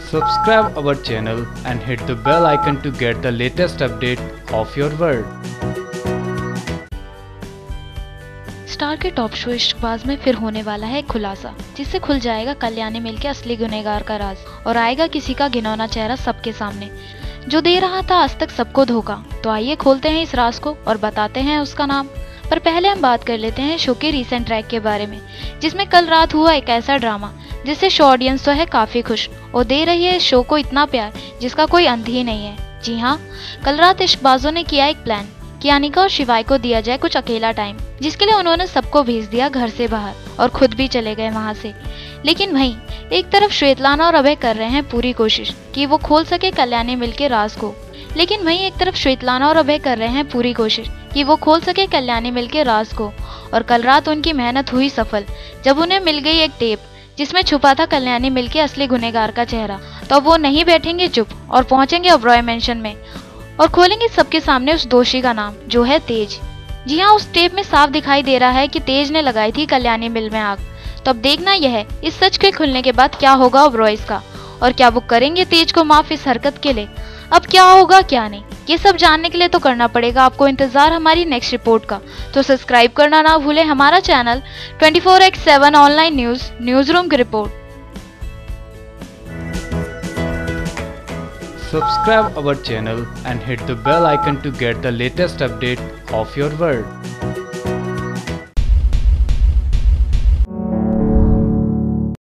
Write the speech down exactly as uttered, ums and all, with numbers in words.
Subscribe our channel and hit the bell icon to get the latest update of your world. Star के top show Ishqbaaz में फिर होने वाला है खुलासा, जिससे खुल जाएगा कल्याणी मिल के असली गुनहगार का राज और आएगा किसी का घिनौना चेहरा सबके सामने, जो दे रहा था आज तक सबको धोखा। तो आइए खोलते हैं इस राज को और बताते हैं उसका नाम। पर पहले हम बात कर लेते हैं शो के रीसेंट ट्रैक के बारे में, जिसमें कल रात हुआ एक ऐसा ड्रामा जिससे शो ऑडियंस तो है काफी खुश और दे रही है इस शो को इतना प्यार जिसका कोई अंत ही नहीं है। जी हाँ, कल रात इश्कबाजों ने किया एक प्लान कि अनिका और शिवाय को दिया जाए कुछ अकेला टाइम, जिसके लिए उन्होंने सबको भेज दिया घर से बाहर और खुद भी चले गए वहां से। लेकिन वहीं एक तरफ श्वेतलाना और अभय कर रहे हैं पूरी कोशिश कि वो खोल सके कल्याणी मिल के राज को लेकिन वहीं एक तरफ श्वेतलाना और अभय कर रहे हैं पूरी कोशिश कि वो खोल सके कल्याणी मिल के राज को। और कल रात उनकी मेहनत हुई सफल जब उन्हें मिल गई एक टेप जिसमें छुपा था कल्याणी मिल के असली गुनहगार का चेहरा। तो अब वो नहीं बैठेंगे चुप और पहुंचेंगे ओबरॉय मेंशन में और खोलेंगे सबके सामने उस दोषी का नाम, जो है तेज। जी हाँ, उस टेप में साफ दिखाई दे रहा है कि तेज ने लगाई थी कल्याणी मिल में आग। तो अब देखना यह है इस सच के खुलने के बाद क्या होगा ओबरॉयज का, और क्या वो करेंगे तेज को माफ इस हरकत के लिए। अब क्या होगा क्या नहीं, ये सब जानने के लिए तो करना पड़ेगा आपको इंतजार हमारी नेक्स्ट रिपोर्ट का। तो सब्सक्राइब करना ना भूलें हमारा channel twenty four by seven online news news room की रिपोर्ट। Subscribe our channel and hit the bell icon to get the latest update of your world.